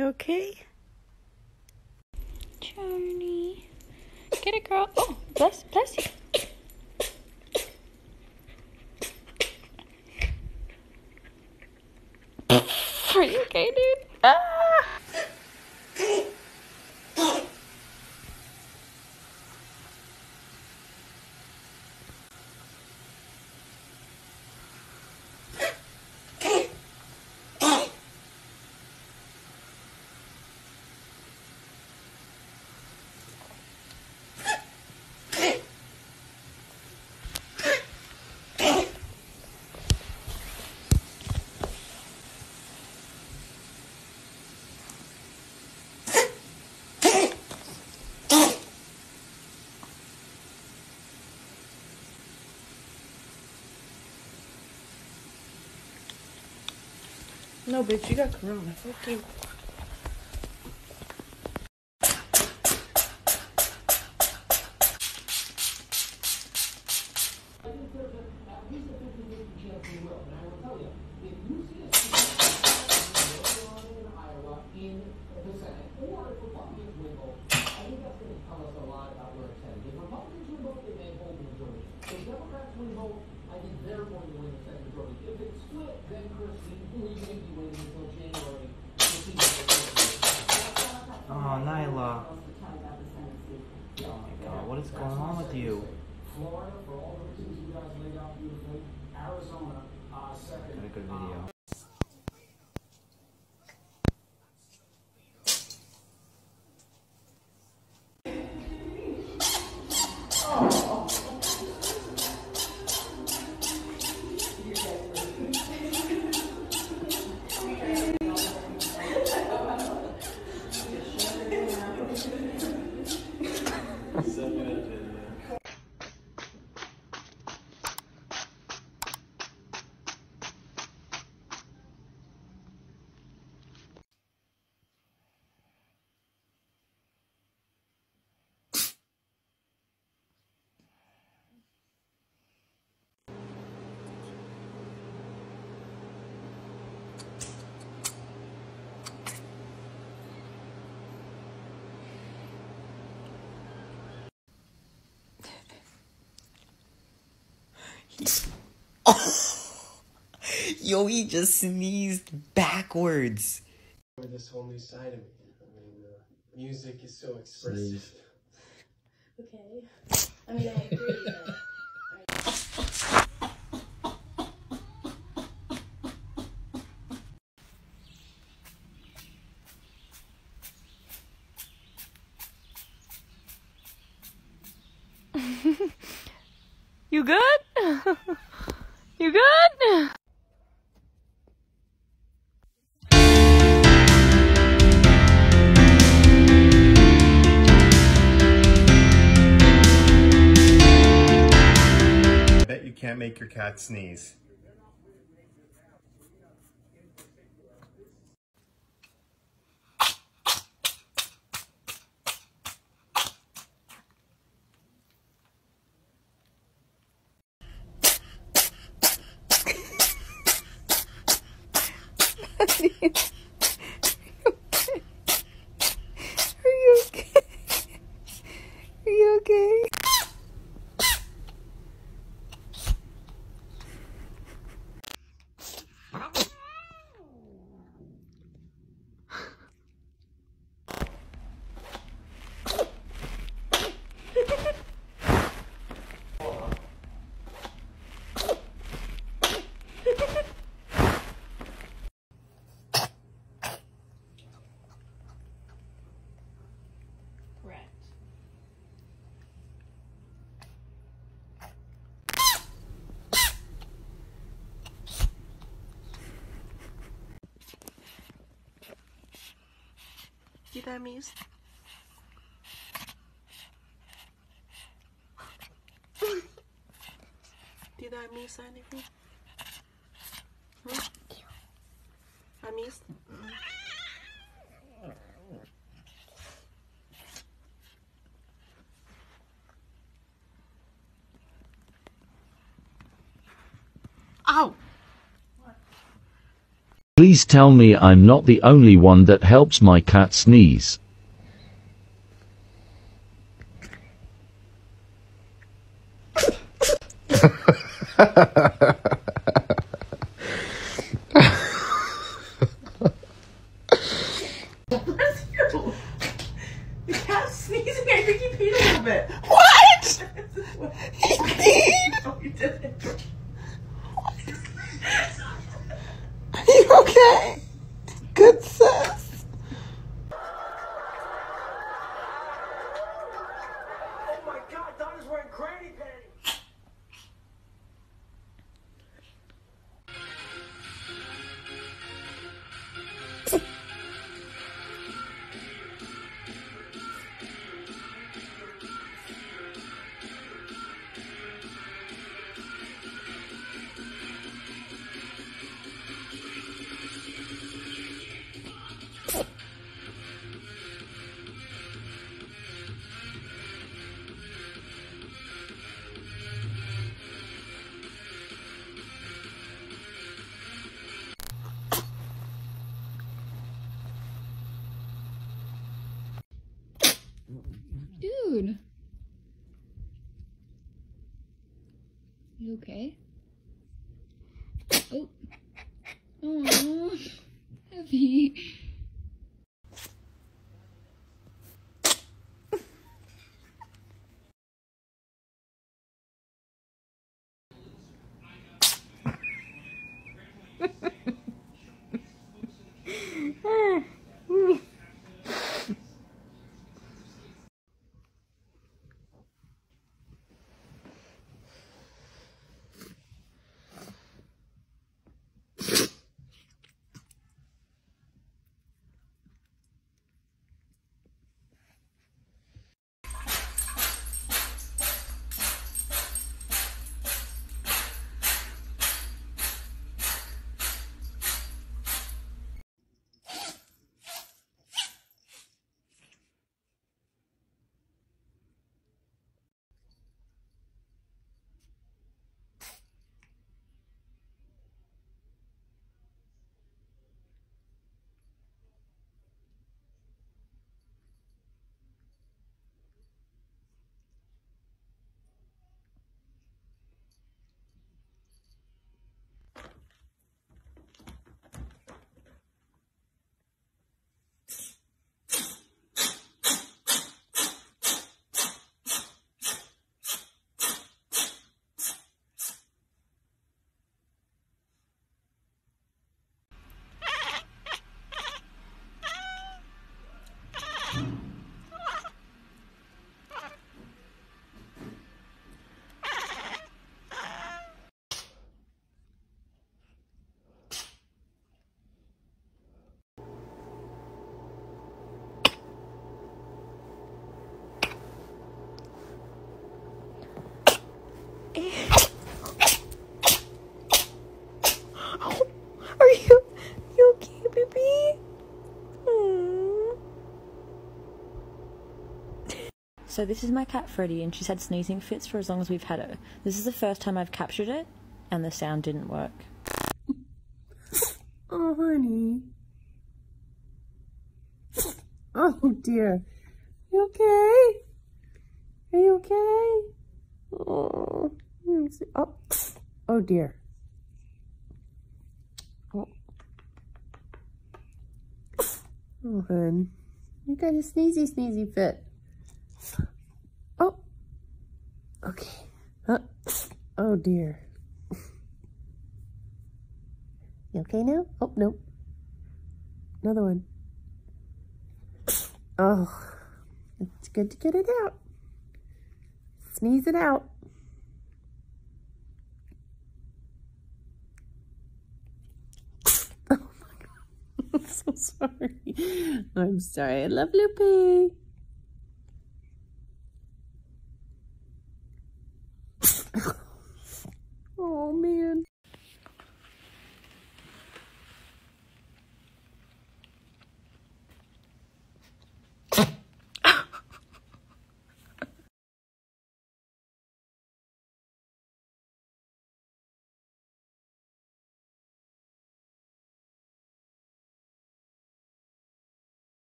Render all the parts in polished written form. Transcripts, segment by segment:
You okay? Journey. Get it, girl. Oh, bless you. Are you okay, dude? Ah! No, bitch, you got corona. Okay. Oh, Nyla. Oh my god, what is going on with you? Florida, for all the reasons you guys laid out beautifully. Arizona, second. Got a good video. Yo, he just sneezed backwards. This whole new side of me. I mean, music is so expressive. Okay. I mean, I agree, but... You good? You good? I bet you can't make your cat sneeze. Are you okay? Are you okay? See that means? Did that miss anything? I missed? Ow! Please tell me I'm not the only one that helps my cat sneeze. Bless you. The cat's sneezing. I think he peed a little bit. What? He peed? No, he didn't. Are you okay? Good sis. Oh my God, Donna's wearing granny panties. Dude. You okay? Oh. Oh. Heavy. Are you okay, baby? Aww. So this is my cat Freddie, and she's had sneezing fits for as long as we've had her. This is the first time I've captured it, and the sound didn't work. Oh, honey. Oh, dear. You okay? Are you okay? Oh, oh, oh dear. Oh, oh, hun. You got a sneezy fit. Oh, okay. Oh, dear. You okay now? Oh, nope. Another one. Oh, it's good to get it out. Sneeze it out. Oh my God. I'm so sorry. I'm sorry. I love Loopy. Oh man.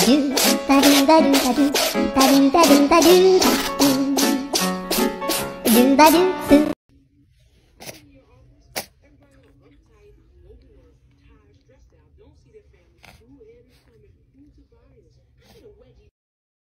Do-ba-do-ba-do, ba-do-ba-do-ba-do, do-ba-do-ba-do.